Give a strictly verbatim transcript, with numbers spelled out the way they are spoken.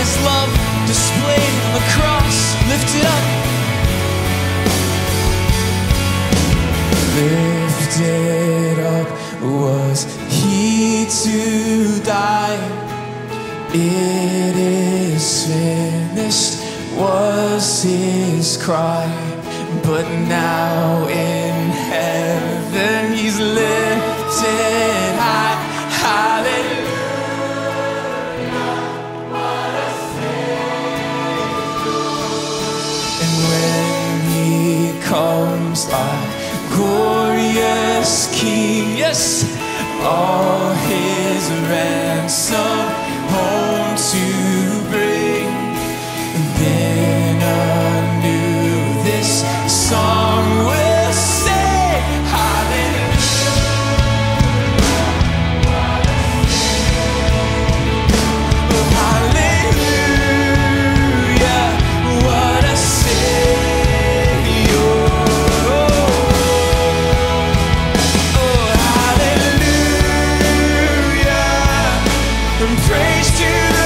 His love displayed on the cross, lifted up. Lifted up was He to die. It is finished was His cry. But now in heaven He's lifted high. Hallelujah. What a Savior. And when He comes like glorious King, yes, all His ransom home to bring, then anew this song will say, hallelujah. Oh, hallelujah, what a Savior. Oh, hallelujah, and praise to the